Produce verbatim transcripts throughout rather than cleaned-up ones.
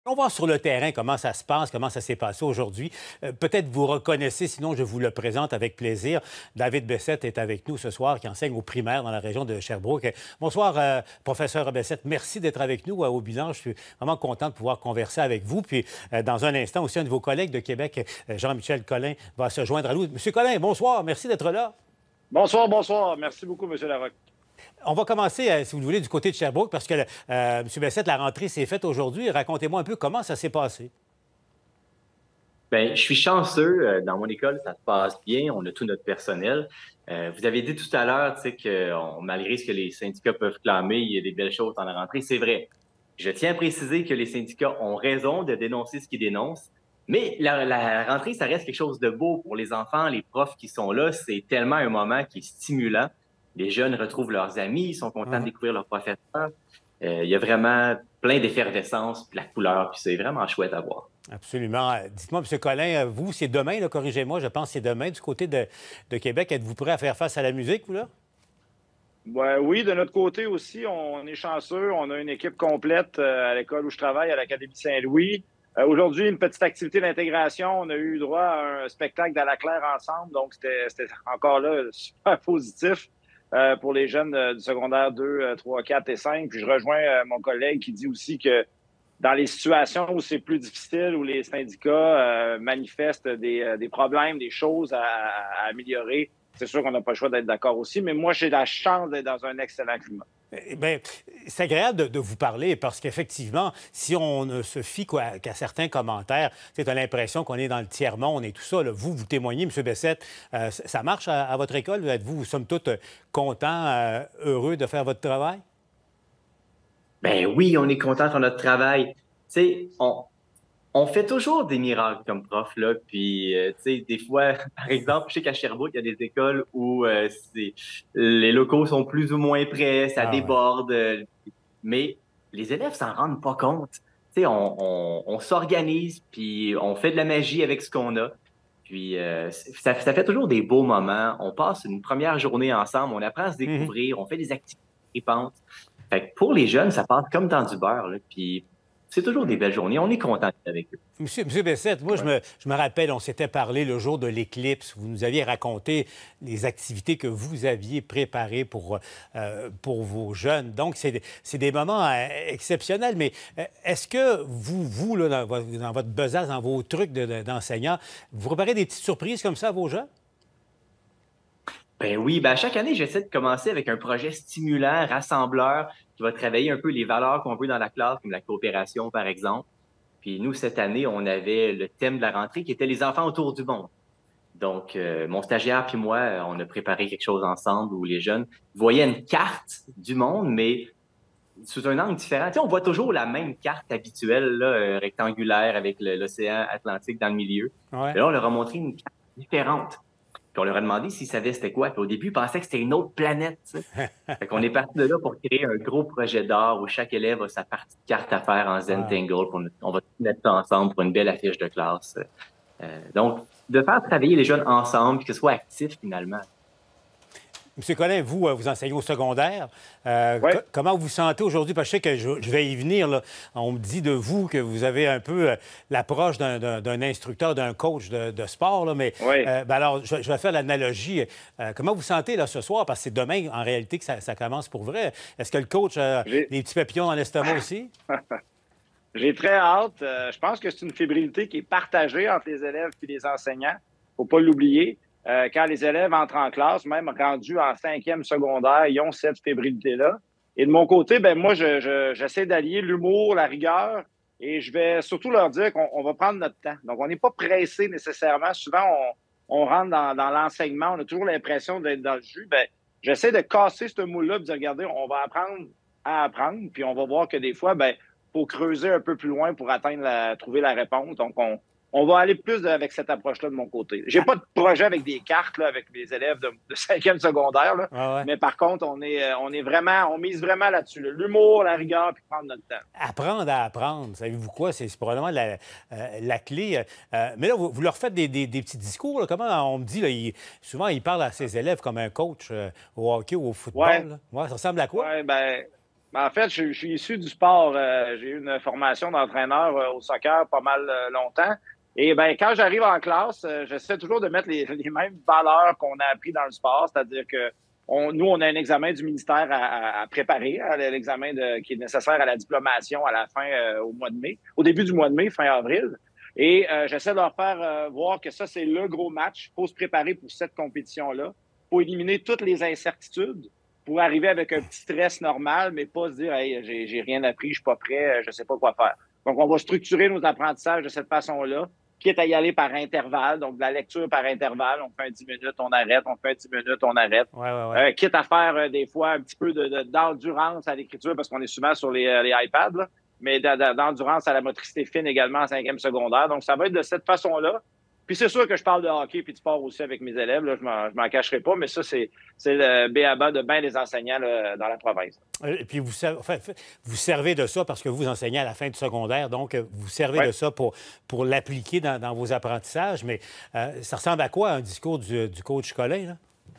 On va sur le terrain, comment ça se passe, comment ça s'est passé aujourd'hui. Euh, Peut-être vous reconnaissez, sinon je vous le présente avec plaisir. David Bessette est avec nous ce soir, qui enseigne au primaire dans la région de Sherbrooke. Euh, Bonsoir, euh, professeur Bessette. Merci d'être avec nous euh, au bilan. Je suis vraiment content de pouvoir converser avec vous. Puis, euh, dans un instant, aussi, un de vos collègues de Québec, euh, Jean-Michel Collin, va se joindre à nous. Monsieur Collin, bonsoir. Merci d'être là. Bonsoir, bonsoir. Merci beaucoup, M. Larocque. On va commencer, euh, si vous le voulez, du côté de Sherbrooke, parce que, euh, M. Bessette, la rentrée s'est faite aujourd'hui. Racontez-moi un peu comment ça s'est passé. Bien, je suis chanceux. euh, Dans mon école, ça se passe bien. On a tout notre personnel. Euh, vous avez dit tout à l'heure, tu sais, que on- malgré ce que les syndicats peuvent clamer, il y a des belles choses dans la rentrée. C'est vrai. Je tiens à préciser que les syndicats ont raison de dénoncer ce qu'ils dénoncent. Mais la, la rentrée, ça reste quelque chose de beau pour les enfants, les profs qui sont là. C'est tellement un moment qui est stimulant. Les jeunes retrouvent leurs amis, ils sont contents de Mhm. découvrir leurs professeurs. Euh, il y a vraiment plein d'effervescence, puis la couleur, puis c'est vraiment chouette à voir. Absolument. Euh, Dites-moi, M. Collin, euh, vous, c'est demain, là, corrigez-moi, je pense que c'est demain du côté de, de Québec. Êtes-vous prêt à faire face à la musique, vous, là? Ouais, oui, de notre côté aussi, on est chanceux. On a une équipe complète euh, à l'école où je travaille, à l'Académie Saint-Louis. Euh, aujourd'hui, une petite activité d'intégration. On a eu droit à un spectacle dans la Claire ensemble. Donc, c'était c'était encore là super positif euh, pour les jeunes euh, du secondaire deux, euh, trois, quatre et cinq. Puis je rejoins euh, mon collègue qui dit aussi que dans les situations où c'est plus difficile, où les syndicats euh, manifestent des, euh, des problèmes, des choses à, à améliorer, c'est sûr qu'on n'a pas le choix d'être d'accord aussi. Mais moi, j'ai la chance d'être dans un excellent climat. Eh bien, c'est agréable de, de vous parler parce qu'effectivement, si on ne se fie qu'à qu'à certains commentaires, tu as l'impression qu'on est dans le tiers-monde et tout ça. Là. Vous, vous témoignez, M. Bessette, euh, ça ça marche à, à votre école? Êtes-vous, somme toute, content, euh, heureux de faire votre travail? Ben oui, on est content de notre travail. Tu sais, on, on fait toujours des miracles comme prof, là. Puis, euh, tu sais, des fois, par exemple, je sais qu'à Sherbrooke, il y a des écoles où euh, c'est, les locaux sont plus ou moins prêts, ça Ah ouais. déborde, euh, mais les élèves s'en rendent pas compte. Tu sais, on, on, on s'organise, puis on fait de la magie avec ce qu'on a. Puis, euh, ça, ça fait toujours des beaux moments. On passe une première journée ensemble, on apprend à se Mhm. découvrir, on fait des activités tripantes. Fait que pour les jeunes, ça passe comme dans du beurre, là. Puis, c'est toujours des Hum, belles journées. On est content d'être avec eux. Monsieur, Monsieur Bessette, moi, je ouais. me, je me rappelle, on s'était parlé le jour de l'éclipse. Vous nous aviez raconté les activités que vous aviez préparées pour, euh, pour vos jeunes. Donc, c'est des- c'est des moments euh, exceptionnels. Mais euh, est-ce que vous, vous là, dans, votre, dans votre besace, dans vos trucs de- de- d'enseignant, vous préparez des petites surprises comme ça à vos jeunes? Ben oui, ben chaque année, j'essaie de commencer avec un projet stimulant, rassembleur, qui va travailler un peu les valeurs qu'on veut dans la classe, comme la coopération, par exemple. Puis nous, cette année, on avait le thème de la rentrée qui était les enfants autour du monde. Donc, euh, mon stagiaire puis moi, euh, on a préparé quelque chose ensemble où les jeunes voyaient une carte du monde, mais sous un angle différent. Tu sais, on voit toujours la même carte habituelle, là, euh, rectangulaire, avec le- l'océan Atlantique dans le milieu. Ouais. Mais là, on leur a montré une carte différente. Puis on leur a demandé s'ils savaient c'était quoi. Puis au début, ils pensaient que c'était une autre planète, tu sais. Fait qu'on est parti de là pour créer un gros projet d'art où chaque élève a sa partie de carte à faire en Wow. Zentangle. Puis On, on va tout mettre ça ensemble pour une belle affiche de classe. Euh, donc, de faire travailler les jeunes ensemble, puis que ce soit actif finalement. Monsieur Collin, vous, euh, vous enseignez au secondaire. Euh, co- Ouais. comment vous vous sentez aujourd'hui? Parce que je sais que je, je vais y venir. Là. On me dit de vous que vous avez un peu euh, l'approche d'un d'un- d'un instructeur, d'un coach de, de sport. Là. Mais Oui. euh, ben alors, je, je vais faire l'analogie. Euh, comment vous vous sentez là, ce soir? Parce que c'est demain, en réalité, que ça, ça commence pour vrai. Est-ce que le coach a J'ai des petits papillons dans l'estomac aussi? j'ai très hâte. Euh, je pense que c'est une fébrilité qui est partagée entre les élèves et les enseignants. Faut pas l'oublier. Euh, quand les élèves entrent en classe, même rendus en cinquième secondaire, ils ont cette fébrilité-là. Et de mon côté, ben moi, je, je- j'essaie d'allier l'humour, la rigueur, et je vais surtout leur dire qu'on on va prendre notre temps. Donc, on n'est pas pressé nécessairement. Souvent, on, on rentre dans, dans l'enseignement, on a toujours l'impression d'être dans le jus. Ben, j'essaie de casser ce moule-là, et de dire, regardez, on va apprendre à apprendre, puis on va voir que des fois, ben, faut creuser un peu plus loin pour atteindre la, trouver la réponse. Donc, on, on va aller plus de- avec cette approche-là de mon côté. J'ai Ah, pas de projet avec des cartes là, avec les élèves de, de cinquième secondaire, là, ouais, ouais. mais par contre, on est, euh, on est vraiment, on mise vraiment là-dessus. là. L'humour, la rigueur, puis prendre notre temps. Apprendre à apprendre, savez-vous quoi? C'est c'est probablement la, euh, la clé. Euh, mais là, vous, vous leur faites des, des- des petits discours. Là. Comment on me dit, là, il- souvent, il parle à ses élèves comme un coach euh, au hockey ou au Ouais, football. Là. Ouais, ça ressemble à quoi? ouais, ben, Ben, en fait, je, je suis issu du sport. Euh, j'ai eu une formation d'entraîneur euh, au soccer pas mal euh, longtemps. Et ben, quand j'arrive en classe, euh, j'essaie toujours de mettre les, les mêmes valeurs qu'on a appris dans le sport, c'est-à-dire que on, nous, on a un examen du ministère à, à, à préparer, hein, l'examen de, qui est nécessaire à la diplomation à la fin, euh, au mois de mai, au début du mois de mai, fin avril. Et euh, j'essaie de leur faire euh, voir que ça, c'est le gros match. Il faut se préparer pour cette compétition-là. Il faut éliminer toutes les incertitudes pour arriver avec un petit stress normal, mais pas se dire hey, j'ai, j'ai rien appris, je suis pas prêt, je sais pas quoi faire. Donc, on va structurer nos apprentissages de cette façon-là, quitte à y aller par intervalle, donc de la lecture par intervalle. On fait un dix minutes, on arrête, on fait un dix minutes, on arrête. Ouais, ouais, ouais. Euh, quitte à faire euh, des fois un petit peu de, de, d'endurance à l'écriture, parce qu'on est souvent sur les, les iPads, là, mais d'endurance à la motricité fine également en cinquième secondaire. Donc, ça va être de cette façon-là. Puis c'est sûr que je parle de hockey puis de sport aussi avec mes élèves. Là, je m'en, je m'en cacherai pas, mais ça, c'est, c'est le b a ba de bien des enseignants là, dans la province. Et puis, vous, enfin, vous servez de ça parce que vous enseignez à la fin du secondaire, donc vous servez ouais. de ça pour, pour l'appliquer dans, dans vos apprentissages. Mais euh, ça ressemble à quoi un discours du, du coach Collin,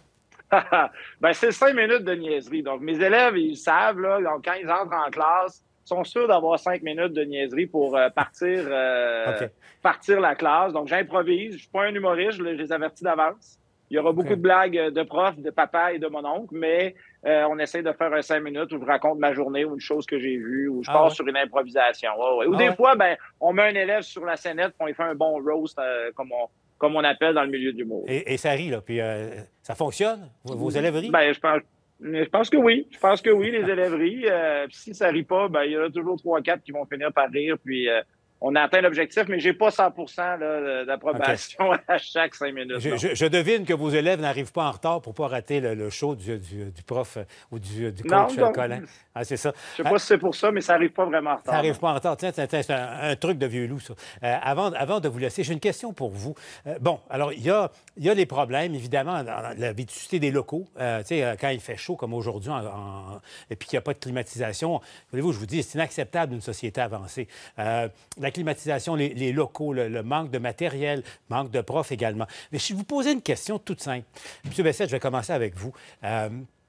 là? ben, c'est cinq minutes de niaiserie. Donc, mes élèves, ils savent, là, donc, quand ils entrent en classe, sont sûrs d'avoir cinq minutes de niaiserie pour euh, partir, euh, okay. partir la classe. Donc, j'improvise. Je ne suis pas un humoriste, je les avertis d'avance. Il y aura beaucoup okay. de blagues de profs, de papa et de mon oncle, mais euh, on essaie de faire un cinq minutes où je raconte ma journée ou une chose que j'ai vue ou je ah, pars ouais. sur une improvisation. Ouais, ouais. Ou ah, des ouais. fois, ben, on met un élève sur la scénette et on lui fait un bon roast, euh, comme, on, comme on appelle dans le milieu de l'humour. Et, et ça rit, là. Puis euh, ça fonctionne? Vos, vos élèves rient? Ben, je pense... Je pense que oui. Je pense que oui, les élèves rient. Euh, si ça ne rit pas, ben, il y en a toujours trois quatre qui vont finir par rire. Puis euh, on a atteint l'objectif, mais je n'ai pas cent pour cent là, d'approbation okay. à chaque cinq minutes. Je, je, je devine que vos élèves n'arrivent pas en retard pour ne pas rater le, le show du, du, du prof ou du, du coach non, donc, Collin. Ah, c'est ça. Je ne sais pas si c'est pour ça, mais ça n'arrive pas vraiment en retard. Ça n'arrive pas en retard. Tiens, c'est un, un truc de vieux loup, ça. Euh, avant, avant de vous laisser, j'ai une question pour vous. Euh, bon, alors, il y a, y a les problèmes, évidemment, dans la vétusté des locaux. Euh, tu sais, quand il fait chaud, comme aujourd'hui, en, en, et puis qu'il n'y a pas de climatisation, voulez-vous, je vous dis, c'est inacceptable d'une société avancée. Euh, la climatisation, les, les locaux, le, le manque de matériel, manque de profs également. Mais je vais vous poser une question toute simple. M. Bessette, je vais commencer avec vous. Euh,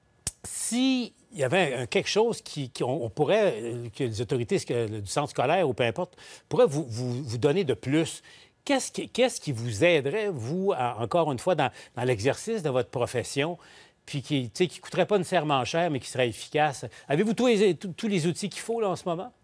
si il y avait un, quelque chose qui, qui on, on pourrait, que les autorités du centre scolaire ou peu importe, pourraient vous, vous, vous donner de plus, qu'est-ce qui, qu'est-ce qui vous aiderait, vous, à, encore une fois, dans, dans l'exercice de votre profession, puis qui ne coûterait pas nécessairement cher, mais qui serait efficace? Avez-vous tous les, tous, tous les outils qu'il faut là, en ce moment?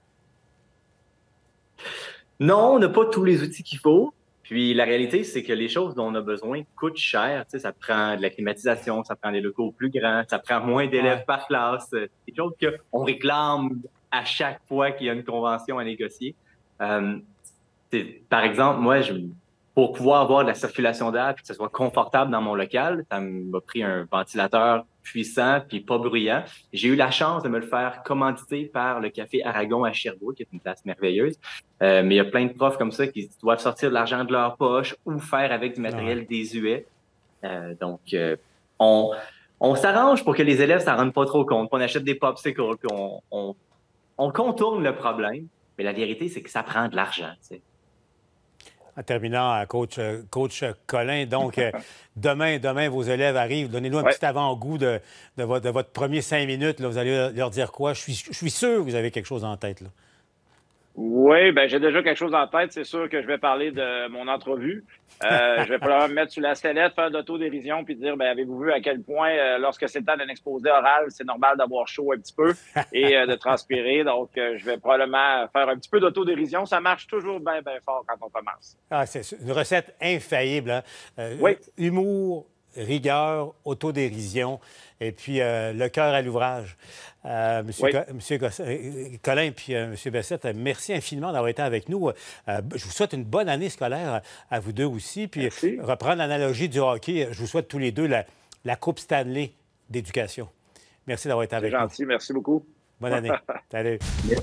Non, on n'a pas tous les outils qu'il faut. Puis la réalité, c'est que les choses dont on a besoin coûtent cher. Tu sais, ça prend de la climatisation, ça prend des locaux plus grands, ça prend moins d'élèves ouais. par classe. C'est des choses qu'on réclame à chaque fois qu'il y a une convention à négocier. Euh, par exemple, moi, je, pour pouvoir avoir de la circulation d'air et que ce soit confortable dans mon local, ça m'a pris un ventilateur puissant puis pas bruyant. J'ai eu la chance de me le faire commanditer par le Café Aragon à Sherbrooke, qui est une place merveilleuse. Euh, mais il y a plein de profs comme ça qui doivent sortir de l'argent de leur poche ou faire avec du matériel ouais. désuet. Euh, donc, euh, on, on s'arrange pour que les élèves ne s'en rendent pas trop compte. On achète des popsicles, on, on, on contourne le problème. Mais la vérité, c'est que ça prend de l'argent, tu sais. En terminant, coach, coach Collin, donc euh, demain, demain, vos élèves arrivent. Donnez-nous un ouais. petit avant-goût de, de, votre, de votre premier cinq minutes. Là. Vous allez leur dire quoi? Je suis, je suis sûr que vous avez quelque chose en tête. Là. Oui, bien, j'ai déjà quelque chose en tête. C'est sûr que je vais parler de mon entrevue. Euh, je vais probablement me mettre sur la sellette, faire d'autodérision, puis dire, bien, avez-vous vu à quel point, euh, lorsque c'est le temps d'un exposé oral, c'est normal d'avoir chaud un petit peu et euh, de transpirer. Donc, euh, je vais probablement faire un petit peu d'autodérision. Ça marche toujours bien, bien fort quand on commence. Ah, c'est une recette infaillible. Hein? Euh, oui. Humour, rigueur, autodérision et puis euh, le cœur à l'ouvrage. Euh, Monsieur, oui. Co Monsieur Collin puis euh, Monsieur Bessette, merci infiniment d'avoir été avec nous. Euh, je vous souhaite une bonne année scolaire à vous deux aussi. Puis merci. Reprendre l'analogie du hockey, je vous souhaite tous les deux la, la Coupe Stanley d'éducation. Merci d'avoir été avec nous. C'est gentil, merci beaucoup. Bonne année. Salut.